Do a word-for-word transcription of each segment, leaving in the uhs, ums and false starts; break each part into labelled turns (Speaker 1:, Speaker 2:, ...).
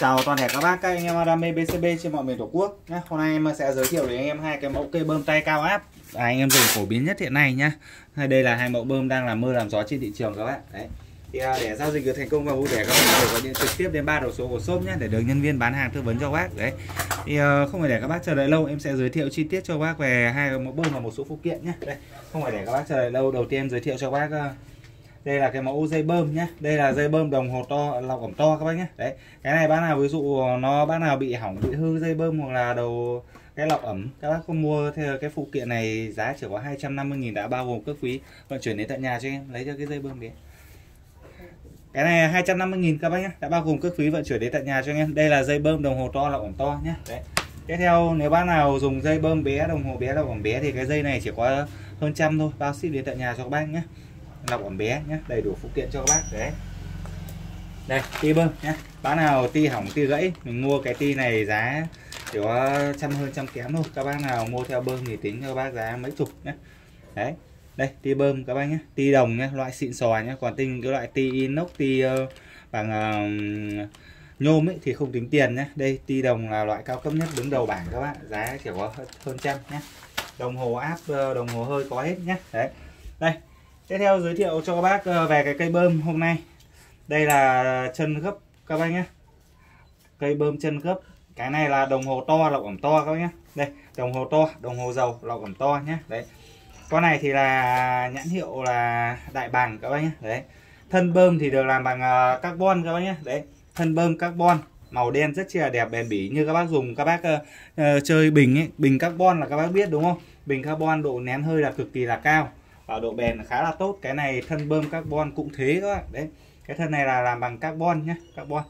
Speaker 1: Chào toàn thể các bác, các anh em đam mê bê xê bê trên mọi miền Tổ quốc nhé. Hôm nay em sẽ giới thiệu đến anh em hai cái mẫu cây bơm tay cao áp à, anh em dùng phổ biến nhất hiện nay nhá. Đây là hai mẫu bơm đang làm mưa làm gió trên thị trường các bạn. Đấy. Thì để giao dịch được thành công và vui vẻ, các bạn có thể gọi điện trực tiếp đến ba đầu số của shop nhé để được nhân viên bán hàng tư vấn cho các bác. Đấy. Thì không phải để các bác chờ đợi lâu, em sẽ giới thiệu chi tiết cho các bác về hai mẫu bơm và một số phụ kiện nhé. Đây, không phải để các bác chờ đợi lâu, đầu tiên em giới thiệu cho các bác. Đây là cái mẫu dây bơm nhé. Đây là dây bơm đồng hồ to, lọc ẩm to các bác nhé. Đấy. Cái này bác nào ví dụ nó bác nào bị hỏng, bị hư dây bơm hoặc là đầu cái lọc ẩm, các bác không mua theo cái phụ kiện này giá chỉ có hai trăm năm mươi nghìn đã bao gồm cước phí vận chuyển đến tận nhà cho em. Lấy cho cái dây bơm đấy. Cái này hai trăm năm mươi nghìn các bác nhé, đã bao gồm cước phí vận chuyển đến tận nhà cho em. Đây là dây bơm đồng hồ to, lọc ẩm to nhé. Đấy. Tiếp theo nếu bác nào dùng dây bơm bé, đồng hồ bé, lọc ẩm bé thì cái dây này chỉ có hơn trăm thôi, bao ship đến tận nhà cho các bác nhé. Lọc ẩm bé nhé, đầy đủ phụ kiện cho các bác. Đấy. Đây, ti bơm nhé. Bác nào ti hỏng, ti gãy, mình mua cái ti này giá chỉ có trăm hơn trăm kém thôi. Các bác nào mua theo bơm thì tính cho các bác giá mấy chục nhé. Đấy. Đây, ti bơm các bác nhé, ti đồng nhé, loại xịn sò nhé. Còn tinh cái loại ti inox, ti uh, bằng uh, nhôm ấy thì không tính tiền nhé. Đây, ti đồng là loại cao cấp nhất đứng đầu bảng các bạn, giá chỉ có hơn trăm nhé. Đồng hồ áp, đồng hồ hơi có hết nhé. Đấy. Đây. Tiếp theo giới thiệu cho các bác về cái cây bơm hôm nay. Đây là chân gấp các bác nhé. Cây bơm chân gấp. Cái này là đồng hồ to, lọc ẩm to các bác nhé. Đây, đồng hồ to, đồng hồ dầu, lọc ẩm to nhé. Đấy. Con này thì là nhãn hiệu là Đại Bàng các bác nhé. Đấy. Thân bơm thì được làm bằng carbon các bác nhé. Đấy. Thân bơm carbon màu đen rất là đẹp, bền bỉ. Như các bác dùng, các bác uh, chơi bình ấy, bình carbon là các bác biết đúng không? Bình carbon độ nén hơi là cực kỳ là cao. Ở độ bền khá là tốt. Cái này thân bơm carbon cũng thế các bạn. Đấy. Cái thân này là làm bằng carbon nhé, carbon.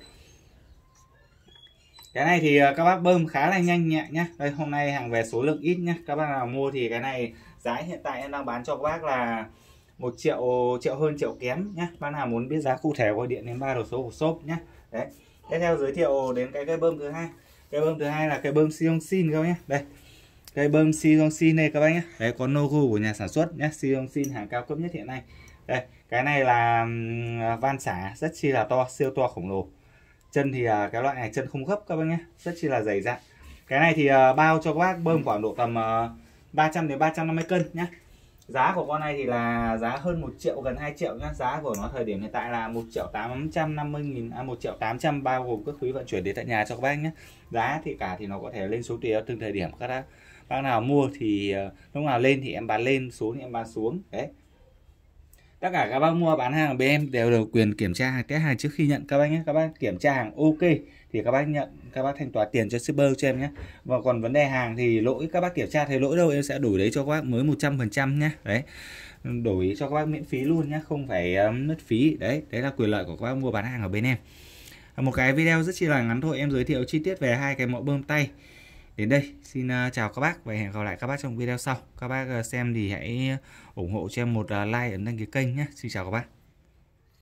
Speaker 1: Cái này thì các bác bơm khá là nhanh nhẹ nhé. Đây, hôm nay hàng về số lượng ít nhé. Các bác nào mua thì cái này giá hiện tại em đang bán cho các bác là một triệu, triệu hơn triệu kém nhé. Bác nào muốn biết giá cụ thể gọi điện đến ba đầu số của shop nhé. Đấy. Tiếp theo giới thiệu đến cái cây bơm thứ hai. Cây bơm thứ hai là cây bơm Sionsin các bác nhé. Đây. Cây bơm Sionsin này các bác nhé. Đấy, có logo của nhà sản xuất nhé. Sionsin hàng cao cấp nhất hiện nay. Đây, cái này là van xả rất chi là to, siêu to khổng lồ. Chân thì cái loại này chân không gấp các bác nhé, rất chi là dày dặn. Cái này thì bao cho các bác bơm khoảng độ tầm ba trăm đến ba trăm năm mươi cân nhé. Giá của con này thì là giá hơn một triệu, gần hai triệu nhé. Giá của nó thời điểm hiện tại là một triệu tám trăm năm mươi nghìn, à, một triệu tám trăm bao gồm cước phí vận chuyển đến tận nhà cho các bác nhé. Giá thì cả thì nó có thể lên số tùy từng thời điểm các bác. Bác nào mua thì lúc nào lên thì em bán lên, xuống thì em bán xuống. Đấy. Tất cả các bác mua bán hàng ở bên em đều được quyền kiểm tra hàng, test hàng trước khi nhận các bác nhé. Các bác kiểm tra hàng ok thì các bác nhận, các bác thanh toán tiền cho shipper cho em nhé. Và còn vấn đề hàng thì lỗi, các bác kiểm tra thấy lỗi đâu em sẽ đổi đấy cho các bác mới một trăm phần trăm nhé. Đấy. Đổi cho các bác miễn phí luôn nhé, không phải um, mất phí. Đấy, đấy là quyền lợi của các bác mua bán hàng ở bên em. Một cái video rất chi là ngắn thôi, em giới thiệu chi tiết về hai cái mẫu bơm tay. Đến đây, xin uh, chào các bác và hẹn gặp lại các bác trong video sau. Các bác uh, xem thì hãy ủng hộ cho em một uh, like, ấn đăng ký kênh nhé. Xin chào các bác.